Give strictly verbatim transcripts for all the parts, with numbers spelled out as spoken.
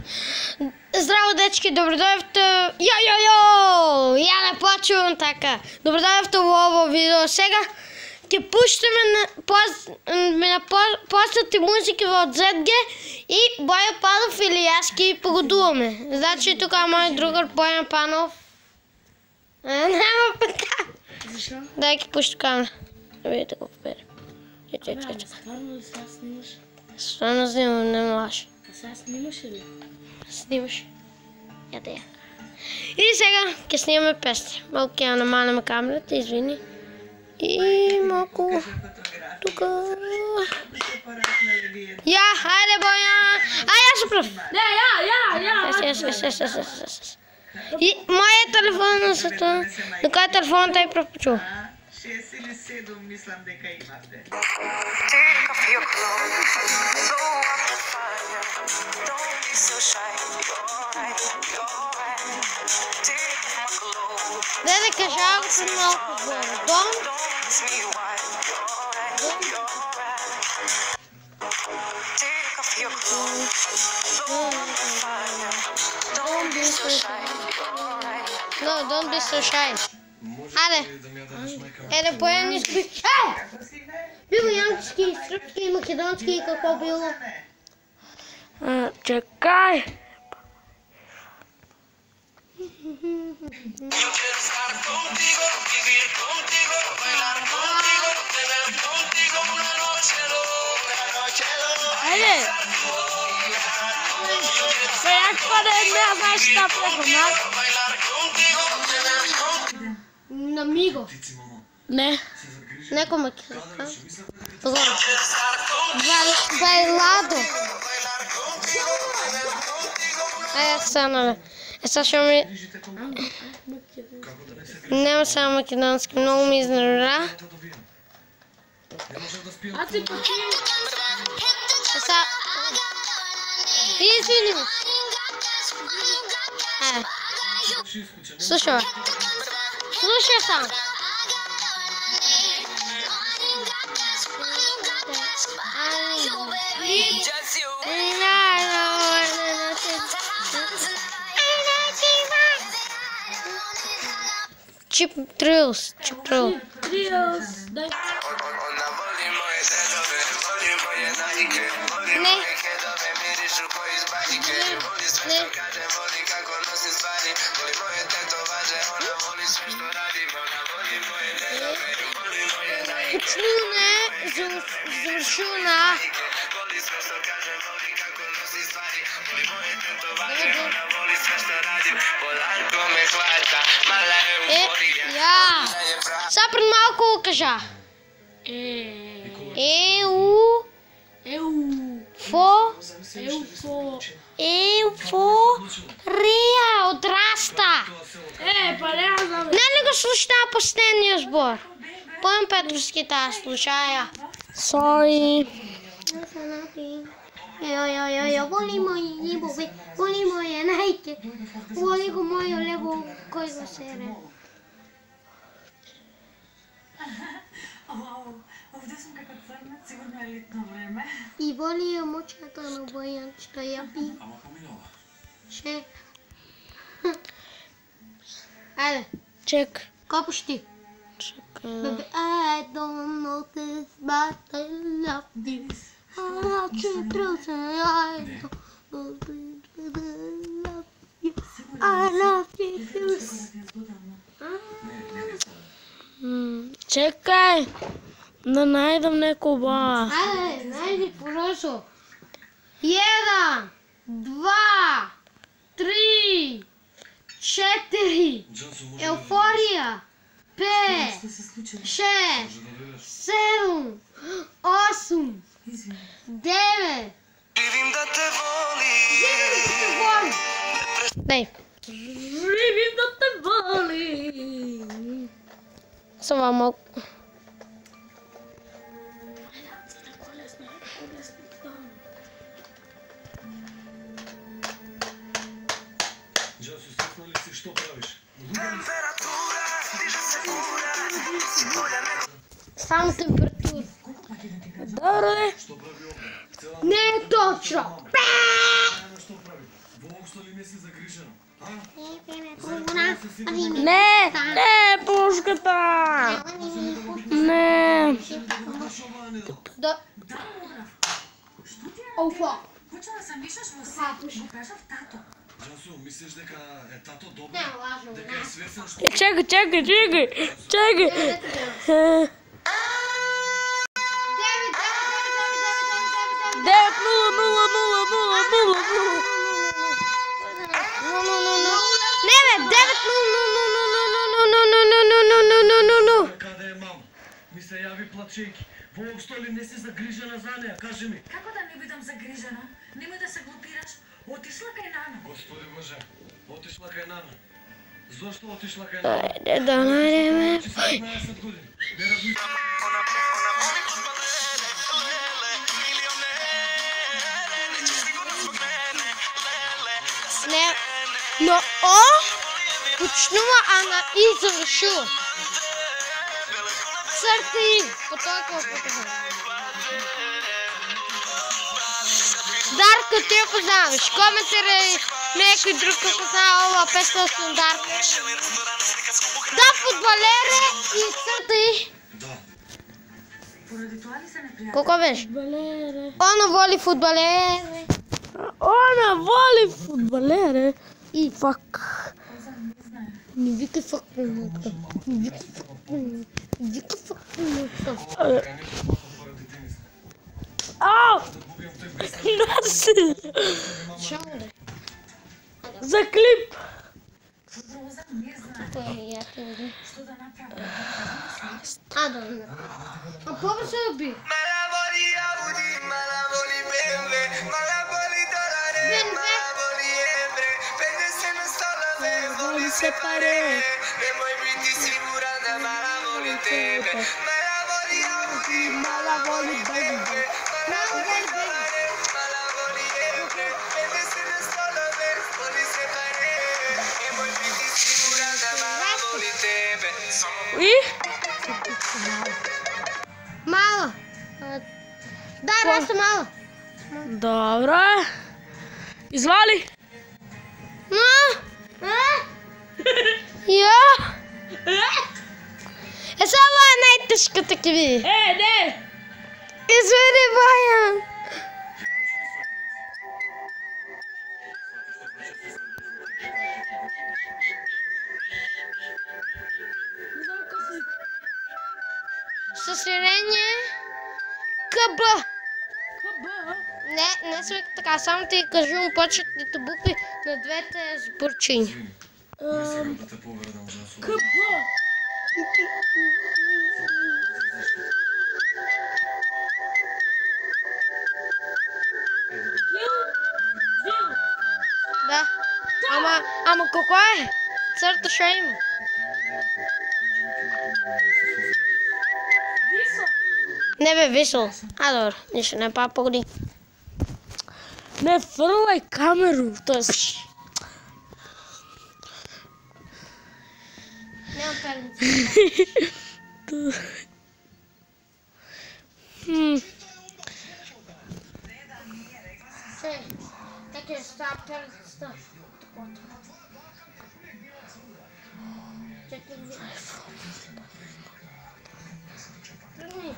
Здраво, дечки, добродойте! Йо, йо, йо! Я не почвам така. Добродойте в ovo видео. Сега ќе пуштаме на, пост, на постати музики от зет ге и Боя Панов или аз ки погодуваме. Значи тук е мой другар Боя Панов. А, няма така. Защо? Дай ки пуща камера. Да видите го побере. Чекай, чекай, чекай. Стварно ли сега снимаш? Стvarno снимам, не млаш. А сега снимаш ли? Снимаш. Я да я. И сега ќе снимаме песни. Малко ќе намалим камерата, извини. И малко тука. Я, хайде Боя! А, я съм прав! Не, я, я, я! Ес, ес, ес, ес, ес, ес, ес. И моят телефон на света. На кой телефон taj прав почува? шест или седем мислам дека имате. Take off your clothes, blow up the fire. Don't be so shy, you're right, you're right. Take off my clothes, Дай да кажа още малко горе. Дом. don't ask me why, you're right, you're right. Take off your clothes, blow up the fire. Don't be so shy, you're right. No, don't be so shy. Аре. Еде, Боя не спи. Ей! Било янски, сръбски, македонски и какво било? А, чекай. Yo quiero estar contigo, vivir contigo, bailar contigo, tener contigo una noche loca, noche loca. Айде! Сега какво да е не знаеш šta прехомат? Bailar contigo, tener contigo. На Миго. Не. Неко македонска. Тогава. Байладо. Ай, аз сега нали. Е, сега ще ми... Няма само македонски, много ми изненада. А ти почи? Е, сега... Извини ме. Е. Слушай, бе. Слушай сам. Just you. Чип трилс, чип трил. Триос, дай. Ona voli moje dedove, voli moje navike, voli Ne. moje kedove, mirišu ko iz bajke, voli sve što kaže, voli kako nosim stvari, voli moje tetovaže, ona voli sve što radim, ona voli moje dedove, voli moje navike, Почнуваме завършена. voli sve što kaže, voli kako nosim stvari, voli moje tetovaže, ona voli sve što radim, polanko me hvata, mala je Е, euforija, я. je prav. Сега пред малко кажа. Е, Е, у, еу, фо, еуфо. е, фо, реа, отраста. Е, па няма знам. Не ли го слушна последния сбор? Пълен Петровски тази случая. Sorry. Йо, йо, йо, йо, воли мои нибове, воли моя найке, воли го моя лево, кой го сере. Вау, овде съм като църнат, сигурно е летно време. И воли я мочата на Боянчета, я пи. Ама поминала. Ще. Айде, чек. Копаш ти. Чекай. Baby, I don't know this, but I love this. I love you, truth, and I don't love you. I love you. Чекай, да найдам некоба. Айде, найди поросо. Jedan, dva, tri, četiri, euforija, pet, Що се случило? šest, sedam, osam, devet. Živim da te volim. Дай. Живи да те воли. Това малко. Джасо, стихна ли си, що правиш? Temperatura, diže se ura, si bolja nego... Само температура. Колко пъти да ти кажа? Добре. Що прави опа? Цела Не е точно. мама. Що прави? не си загрижена? А? Не, не, пушката! Не. Да. Офа. Почела да се мишаш во се, го кажав тато. Джансу, мислиш дека е тато добро? Не, лажно, Дека е свесен што... Чекай, чекай, чекай, чекай. девет нула нула нула нула нула нула. Не, бе, девет нула. Каде е мама? Ми се јави плачејки. Воопшто ли не си загрижена за неја? Кажи ми. Како да не бидам загрижена? Немој да се глупираш. Отишла кај нана. Господи Боже, отишла кај нана. Зошто отишла кај нана? Ајде да најдеме. Че си петнаесет години. Не размислам. Не, но О почнува, а на И завършува. Църта И, по толкова по-това. Дарко, ти я познаваш. Коментирай някой друг, ако знае ова песна с Дарко. Да, футболере и Църта И. Да. Поради тоа ли се непријател? Колко беше? Футболере. Она воли футболере. Она воли футболере. И Фак. Не знае. не викай фак минута. Не викай фак минута. Не викай фак минута. Дека не се плака поради тенис. Ау! Да губим тој без. Наси! Чао да. За клип! Роза не знае Кое е яко да. што да направи. А, да, да. А повече да би. Malavoli Audi, malavoli B M W, malavoli dollari, B M W. malavoli ebre, vede se non sto la voli separare, nemoj biti sigurana, malavoli tebe, malavoli Audi, malavoli B M W, malavoli dollari, malavoli ebre, vede se non sto la voli separare, nemoj biti sigurana, malavoli tebe. И? Мало. А, Дай, просто мало. Добре. Извали. Ну? А? Я? Е, само е най-тежката ки ви. Е, не! Извини, Баян. Съжаление. КБ. Не, не свика така, само ти кажу почетните букви на двете сборчини. Не сега да те повредам, Джансу. КБ. Да. Ама, ама какво е? Църта ще има. Не бе, висел. А, добре, нищо не па, погоди. Не фърлай камеру, т.е. Нямам пелница. Хм. Сей, как е става пелницата? Чакай ви. Тръгни.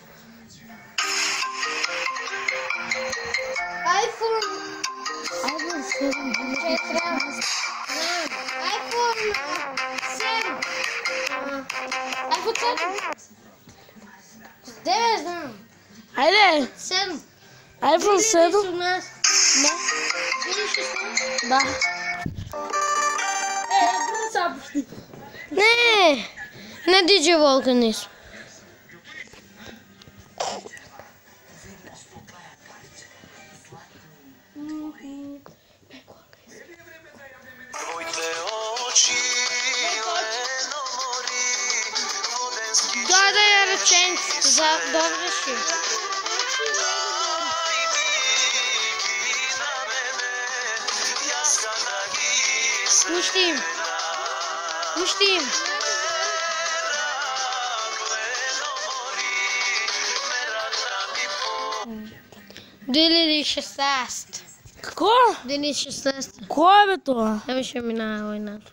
iPhone. iPhone седем. четири. iPhone седем. iPhone седем. девет знам. Айде. седем. iPhone седем. седемнадесет. Да. Или шестнадесет. Да. Е, друго съобщи. Не, не диджей Волганис. Твоите очи лено мори, воденски Дай да я речем за добре си. на мене, ясна ги се Пустим. Пустим. лено мори, мерата ми по две хиляди и шестнадесет. Какво? Денис шестнайсети. Кой е бе това? Ами ще минава войната.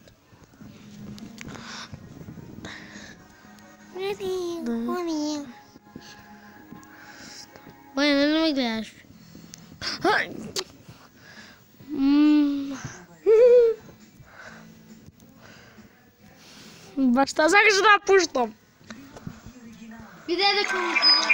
Война, не ме гледаш. М. Баща, сакаш да пущам. Иде да коментираш.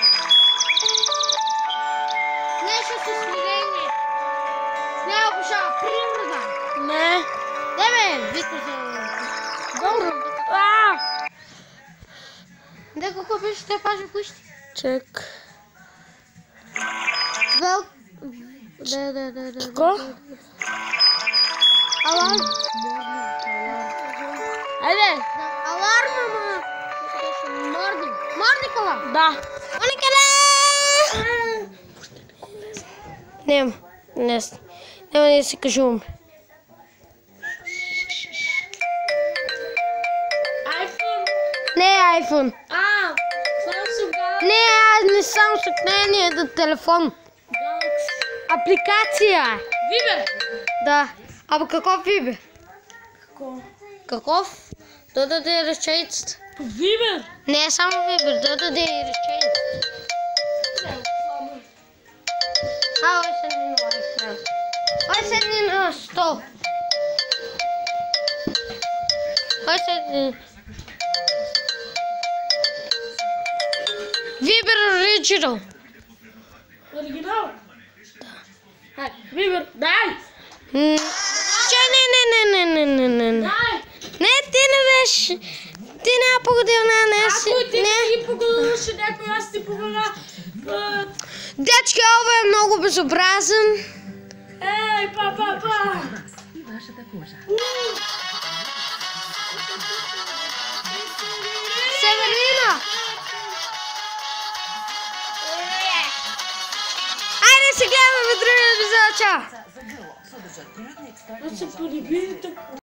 Нещо със смирение. Няма пошава природа. Не. Не бе, вика се. Добро. А! Да, какво беше, те паже пущи. Чек. Вел... Да, да, да, да. Какво? Аларм. Айде. Аларм, ама. Морник. Морник аларм. Да. Морник аларм. Нема. Не. Нема да си кажуваме. Айфон. Не е iPhone. А, Samsung Galaxy. Не, аз не съм съкнение до телефон. Апликация. Вибер. Да. Абе каков вибер? Какво? Каков? Да даде разчейцата. Вибер. Не е само вибер, да даде разчейцата. А, ой седни на лайф. Ой седни на стол. Ой седни. Вибер оригинал. Оригинал? Да. Хайде, Вибер, дай! М, Че, не, не, не, не, не, не, не, не. Дай! Не, ти не беше. Ти не е погодил на нас. Ако ти Не. не ги погодуваше някой, аз ти погода. Дядчки Ова е много безобразен. Ей, па, па, па! Северина! Айде се гледаме в другия епизод. Чао! Аз се полюби тук.